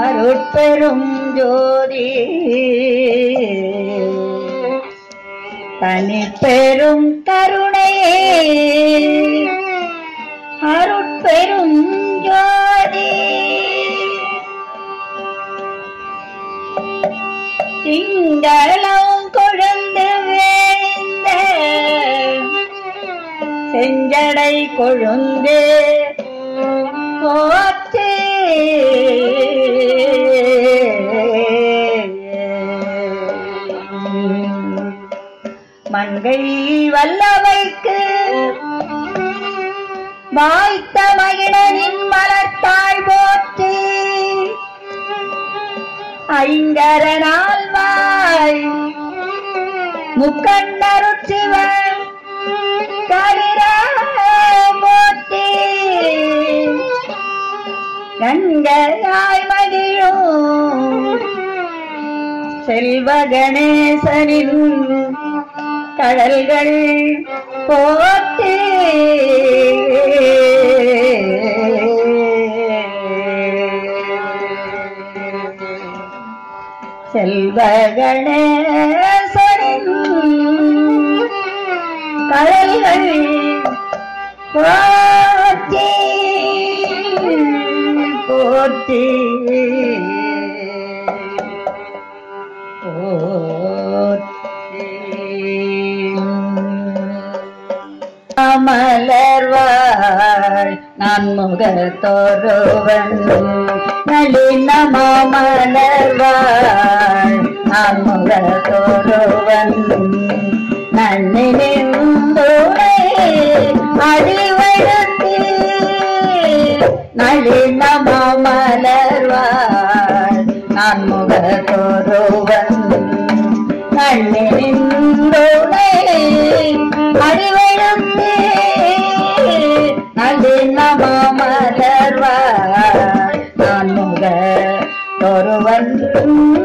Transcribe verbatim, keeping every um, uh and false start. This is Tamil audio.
அருட்பெரும் ஜோதி தனிப்பெரும் கருணையே அருட்பெரும் ஜோதி திங்களும் கொழுந்து வேந்த செஞ்சடை கொழுந்து போற்றி மங்கை வல்லவைக்கு வாய்த்த மகிழனின் மலர்த்தாள் போற்றி ஐங்கரனால் வாய் முக்கண்ணருட்சிவன் கலிர போற்றி கங்கையாய் மகிழும் செல்வ கணேசனின் கடல்கள் போற்றி செல்வ கணேசனின் கடல்கள் போற்றி போற்றி மலர்வாள் நான் முகத்தோருவன் நளின மலர்வாள் நான் முகத்தோருவன் நன்னினின் அடிவழுத்து நளின மலர்வாள் நான் முகத்தோருவன் நன்னினின் அடிவழுத்து நளின மலர்வாள் நான் முகத்தோருவன்